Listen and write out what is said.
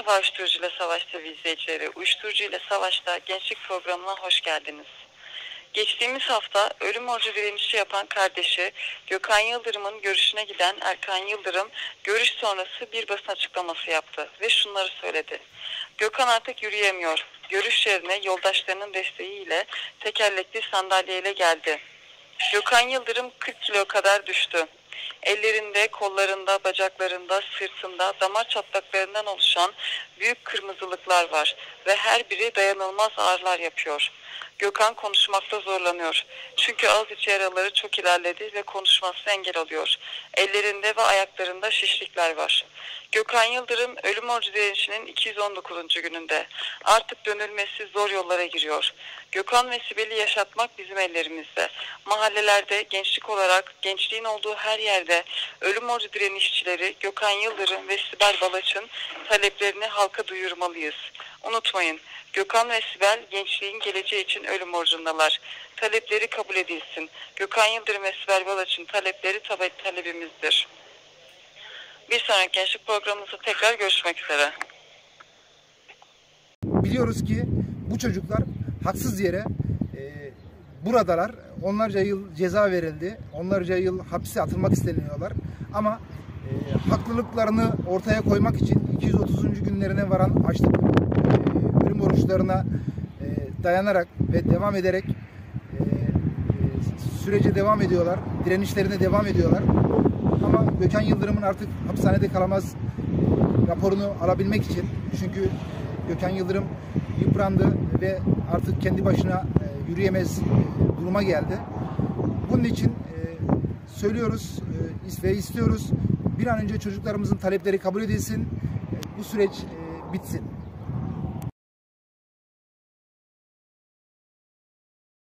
Merhaba Uyuşturucu ile Savaş TV izleyicileri. Uyuşturucu ile Savaş'ta gençlik programına hoş geldiniz. Geçtiğimiz hafta ölüm orucu direnişi yapan kardeşi Gökhan Yıldırım'ın görüşüne giden Erkan Yıldırım, görüş sonrası bir basın açıklaması yaptı ve şunları söyledi. Gökhan artık yürüyemiyor. Görüş yerine yoldaşlarının desteğiyle tekerlekli sandalyeyle geldi. Gökhan Yıldırım 40 kilo kadar düştü. Ellerinde, kollarında, bacaklarında, sırtında damar çatlaklarından oluşan büyük kırmızılıklar var ve her biri dayanılmaz ağrılar yapıyor. Gökhan konuşmakta zorlanıyor. Çünkü ağız içi yaraları çok ilerledi ve konuşması engel oluyor. Ellerinde ve ayaklarında şişlikler var. Gökhan Yıldırım ölüm orucu direnişinin 219. gününde. Artık dönülmesi zor yollara giriyor. Gökhan ve Sibel'i yaşatmak bizim ellerimizde. Mahallelerde gençlik olarak gençliğin olduğu her yerde ölüm orucu direnişçileri Gökhan Yıldırım ve Sibel Balaç'ın taleplerini halka duyurmalıyız. Unutmayın, Gökhan ve Sibel gençliğin geleceği için ölüm orucundalar. Talepleri kabul edilsin. Gökhan Yıldırım ve Sibel Balaç'ın talepleri talebimizdir. Bir sonraki gençlik programımızda tekrar görüşmek üzere. Biliyoruz ki bu çocuklar haksız yere buradalar. Onlarca yıl ceza verildi. Onlarca yıl hapse atılmak isteniyorlar. Ama haklılıklarını ortaya koymak için 230. günlerine varan açlık ölüm oruçlarına dayanarak ve devam ederek sürece devam ediyorlar. Direnişlerine devam ediyorlar. Ama Gökhan Yıldırım'ın artık hapishanede kalamaz raporunu alabilmek için, çünkü Gökhan Yıldırım yıprandı ve artık kendi başına yürüyemez duruma geldi. Bunun için söylüyoruz ve istiyoruz, bir an önce çocuklarımızın talepleri kabul edilsin, bu süreç bitsin.